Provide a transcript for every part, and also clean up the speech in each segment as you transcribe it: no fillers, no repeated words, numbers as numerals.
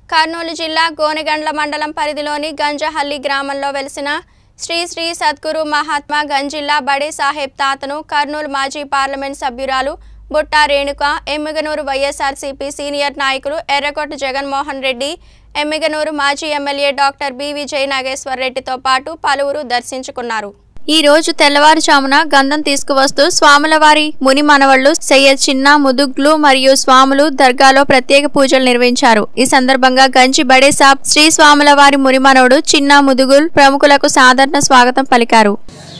కర్నూలు జిల్లా గోనెగండ్ల మండలం పరిధిలోని గంజహల్లి గ్రామంలో వెలిసిన శ్రీ శ్రీ సద్గురు మహాత్మా గంజిల్లా బడే సాహెబ్ తాతను కర్నూలు మాజీ పార్లమెంట్ సభ్యురాలు బుట్టా రేణుక, ఎమ్మిగనూరు వైఎస్ఆర్సీపీ సీనియర్ నాయకులు ఎర్రకోట జగన్మోహన్ రెడ్డి, ఎమ్మిగనూరు మాజీ MLA doctor B Vijay Nageshwar రెడ్డితో పాటు పలువురు దర్శించుకున్నారు. ఈ రోజు తెల్లవారుజామున గంధం తీసుకువస్తూ స్వాములవారి ముని మనవళ్లు సయ్యద్ చిన్న ముదుగ్లు మరియు స్వాములు దర్గాలో ప్రత్యేక పూజలు నిర్వహించారు. ఈ సందర్భంగా గంజి బడే సాబ్ శ్రీ స్వాములవారి ముని మనవడు చిన్న ముదుగుల్ ప్రముఖులకు సాధారణ స్వాగతం పలికారు.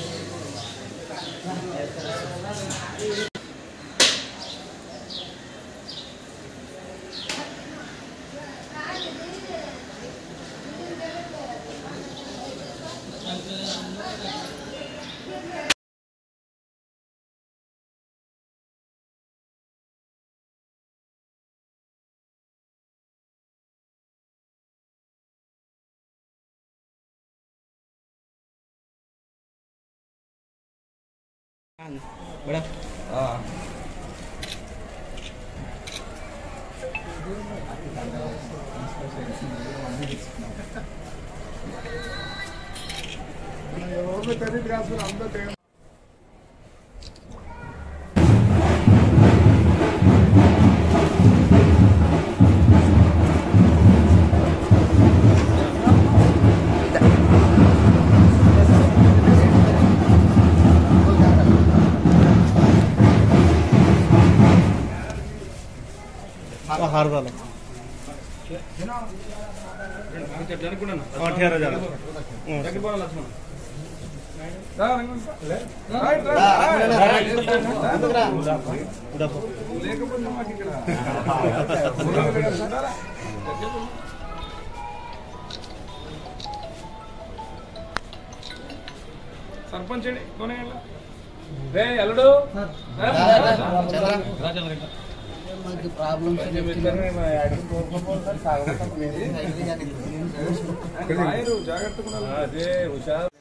बड़ा हार वाला सरपंच अल्लू जाग्रत